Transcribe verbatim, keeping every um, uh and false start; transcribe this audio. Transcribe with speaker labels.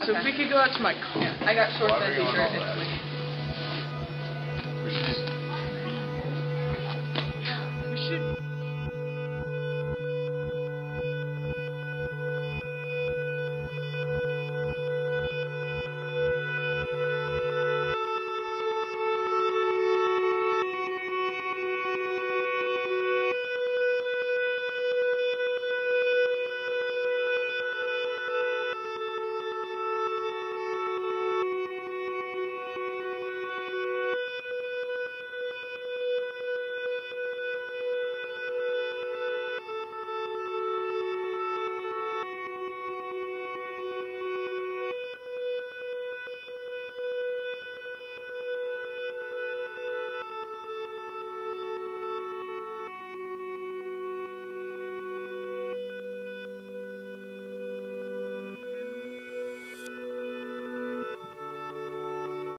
Speaker 1: So if we could go out to my car.
Speaker 2: Yeah, I got shorts and a t-shirt.
Speaker 3: We should just...
Speaker 1: We should...